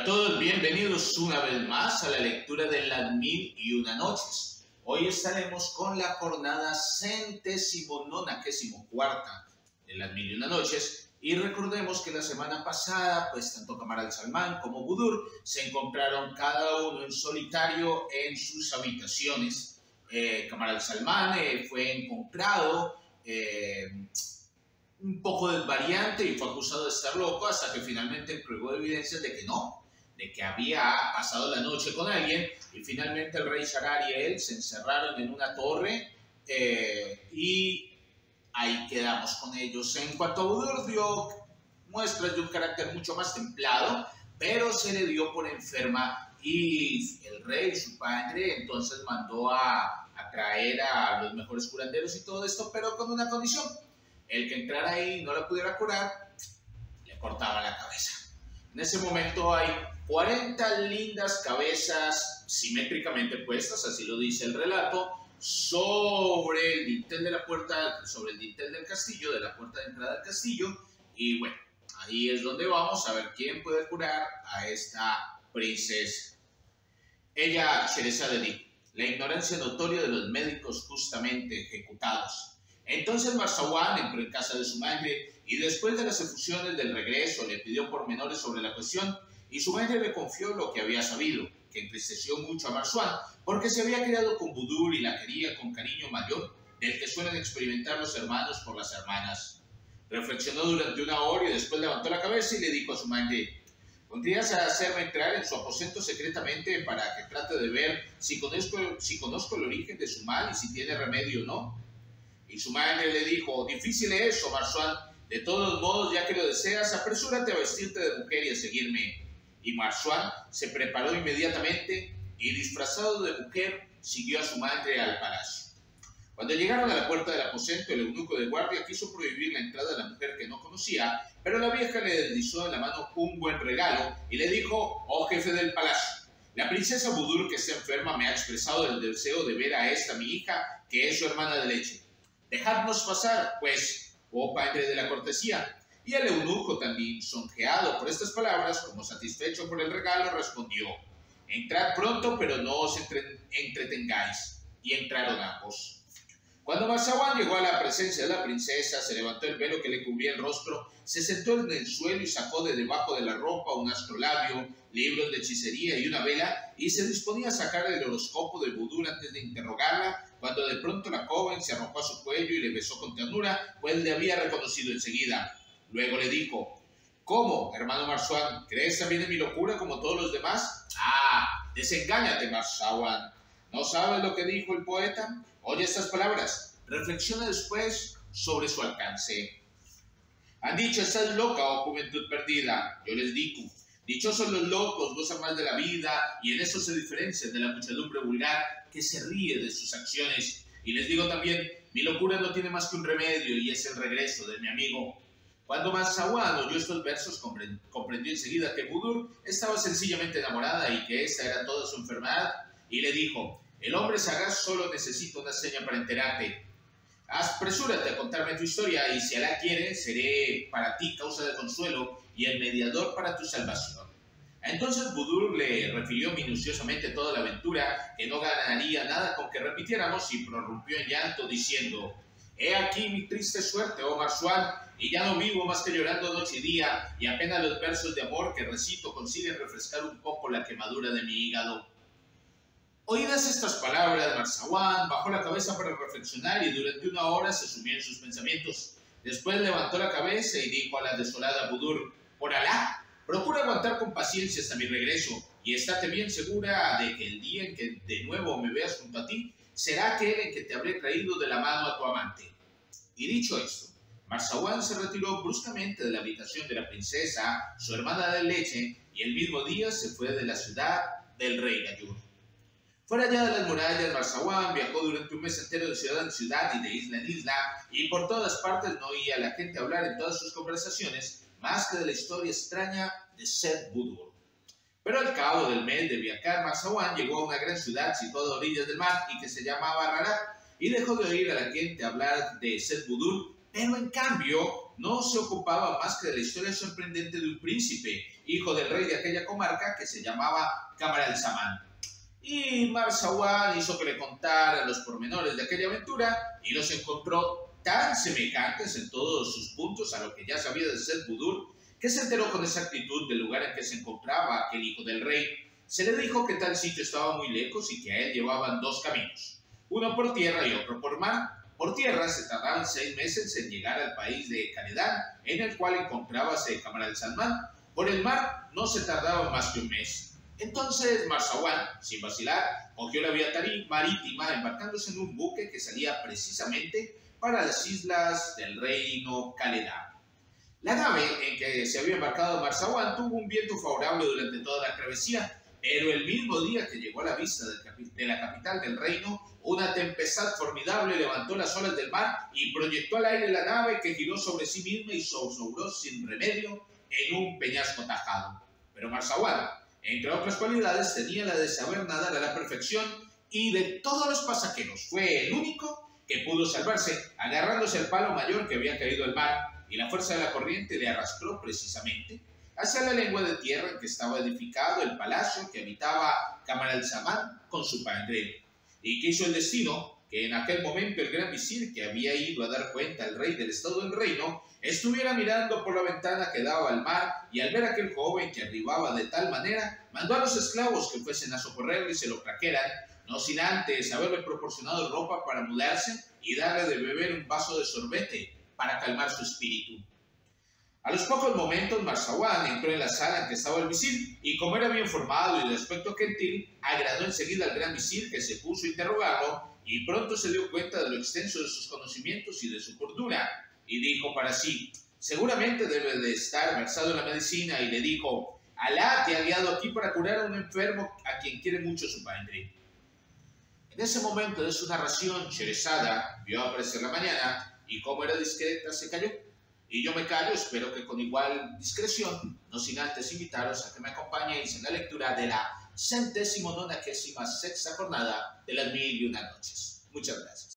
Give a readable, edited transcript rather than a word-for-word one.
todos, bienvenidos una vez más a la lectura de las 1001 noches. Hoy estaremos con la jornada 194 de las 1001 noches. Y recordemos que la semana pasada, pues tanto Kamar al-Salman como Budur se encontraron cada uno en solitario en sus habitaciones. Kamar al-Salman fue encontrado un poco desvariante y fue acusado de estar loco hasta que finalmente entregó evidencias de que no, de que había pasado la noche con alguien, y finalmente el rey Sharar y él se encerraron en una torre y ahí quedamos con ellos. En cuanto a Budur, dio muestras de un carácter mucho más templado, pero se le dio por enferma y el rey, su padre, entonces mandó a traer a los mejores curanderos y todo esto, pero con una condición: el que entrara ahí y no la pudiera curar, le cortaba la cabeza. En ese momento hay 40 lindas cabezas simétricamente puestas, así lo dice el relato, sobre el dintel de la puerta, sobre el dintel del castillo, de la puerta de entrada del castillo, y bueno, ahí es donde vamos a ver quién puede curar a esta princesa. Ella, Sherezade, dijo: la ignorancia notoria de los médicos justamente ejecutados. Entonces Marzawan entró en casa de su madre y después de las efusiones del regreso le pidió pormenores sobre la cuestión, y su madre le confió lo que había sabido, que entristeció mucho a Marzawan porque se había criado con Budur y la quería con cariño mayor del que suelen experimentar los hermanos por las hermanas. Reflexionó durante una hora y después levantó la cabeza y le dijo a su madre: ¿podrías hacerme entrar en su aposento secretamente para que trate de ver si conozco el origen de su mal y si tiene remedio o no? Y su madre le dijo: difícil es eso, Marzawan. De todos modos, ya que lo deseas, apresúrate a vestirte de mujer y a seguirme. Y Marzawan se preparó inmediatamente y, disfrazado de mujer, siguió a su madre al palacio. Cuando llegaron a la puerta del aposento, el eunuco de guardia quiso prohibir la entrada de la mujer que no conocía, pero la vieja le deslizó en la mano un buen regalo y le dijo: oh jefe del palacio, la princesa Budur, que está enferma, me ha expresado el deseo de ver a esta mi hija, que es su hermana de leche. Dejadnos pasar, pues, oh padre de la cortesía. Y el eunuco, tan lisonjeado por estas palabras como satisfecho por el regalo, respondió: entrad pronto, pero no os entretengáis. Y entraron ambos. Cuando Marzawan llegó a la presencia de la princesa, se levantó el velo que le cubría el rostro, se sentó en el suelo y sacó de debajo de la ropa un astrolabio, libros de hechicería y una vela, y se disponía a sacar el horóscopo de Budur antes de interrogarla, cuando de pronto la joven se arrojó a su cuello y le besó con ternura, pues le había reconocido enseguida. Luego le dijo: ¿cómo, hermano Marzawan? ¿Crees también en mi locura como todos los demás? Ah, desengáñate, Marzawan. ¿No sabes lo que dijo el poeta? Oye estas palabras, reflexiona después sobre su alcance. Han dicho: estás loca, oh juventud perdida. Yo les digo: dichosos los locos, gozan más de la vida, y en eso se diferencian de la muchedumbre vulgar que se ríe de sus acciones. Y les digo también: mi locura no tiene más que un remedio, y es el regreso de mi amigo. Cuando Marzawan oyó estos versos, comprendió enseguida que Budur estaba sencillamente enamorada y que esta era toda su enfermedad, y le dijo: el hombre sagaz solo necesita una seña para enterarte. Apresúrate a contarme tu historia, y si Alá quiere, seré para ti causa de consuelo y el mediador para tu salvación. Entonces Budur le refirió minuciosamente toda la aventura, que no ganaría nada con que repitiéramos, y prorrumpió en llanto diciendo: he aquí mi triste suerte, oh Marzawan, y ya no vivo más que llorando noche y día, y apenas los versos de amor que recito consiguen refrescar un poco la quemadura de mi hígado. Oídas estas palabras, Marzawan bajó la cabeza para reflexionar y durante una hora se sumió en sus pensamientos. Después levantó la cabeza y dijo a la desolada Budur: por Alá, procura aguantar con paciencia hasta mi regreso, y estate bien segura de que el día en que de nuevo me veas junto a ti, será aquel en que te habré traído de la mano a tu amante. Y dicho esto, Marzawan se retiró bruscamente de la habitación de la princesa, su hermana de leche, y el mismo día se fue de la ciudad del rey Gayur. Fuera ya de las murallas, Marzawan viajó durante un mes entero de ciudad en ciudad y de isla en isla, y por todas partes no oía a la gente hablar en todas sus conversaciones más que de la historia extraña de Seth Budur. Pero al cabo del mes de viajar, Marzawan llegó a una gran ciudad situada a orillas del mar y que se llamaba Rarat, y dejó de oír a la gente hablar de Seth Budur, pero en cambio no se ocupaba más que de la historia sorprendente de un príncipe, hijo del rey de aquella comarca, que se llamaba Camaralzaman. Y Marzawan hizo que le contara los pormenores de aquella aventura y los encontró tan semejantes en todos sus puntos a lo que ya sabía de Seth Budur, que se enteró con exactitud del lugar en que se encontraba aquel hijo del rey. Se le dijo que tal sitio estaba muy lejos y que a él llevaban dos caminos, uno por tierra y otro por mar. Por tierra se tardaban 6 meses en llegar al país de Caredán, en el cual encontrábase Camaralzaman. Por el mar no se tardaba más que un mes. Entonces Marzawan, sin vacilar, cogió la vía marítima, embarcándose en un buque que salía precisamente para las islas del reino Caledán. La nave en que se había embarcado Marzawan tuvo un viento favorable durante toda la travesía, pero el mismo día que llegó a la vista de la capital del reino, una tempestad formidable levantó las olas del mar y proyectó al aire la nave, que giró sobre sí misma y zozobró sin remedio en un peñasco tajado. Pero Marzawan, entre otras cualidades, tenía la de saber nadar a la perfección, y de todos los pasajeros fue el único que pudo salvarse, agarrándose al palo mayor que había caído al mar, y la fuerza de la corriente le arrastró precisamente hacia la lengua de tierra en que estaba edificado el palacio que habitaba Camaralzaman con su padre. Y quiso el destino que en aquel momento el gran visir, que había ido a dar cuenta al rey del estado del reino, estuviera mirando por la ventana que daba al mar, y al ver a aquel joven que arribaba de tal manera, mandó a los esclavos que fuesen a socorrerle y se lo trajeran, no sin antes haberle proporcionado ropa para mudarse y darle de beber un vaso de sorbete para calmar su espíritu. A los pocos momentos Marzawan entró en la sala en que estaba el visir, y como era bien formado y de aspecto gentil, agradó enseguida al gran visir, que se puso a interrogarlo, y pronto se dio cuenta de lo extenso de sus conocimientos y de su cordura, y dijo para sí: seguramente debe de estar versado en la medicina, y le dijo: Alá te ha guiado aquí para curar a un enfermo a quien quiere mucho su padre. En ese momento de su narración, Sherezada vio aparecer la mañana, y como era discreta, se calló. Y yo me callo, espero que con igual discreción, no sin antes invitaros a que me acompañéis en la lectura de la 196ª jornada de las 1001 noches. Muchas gracias.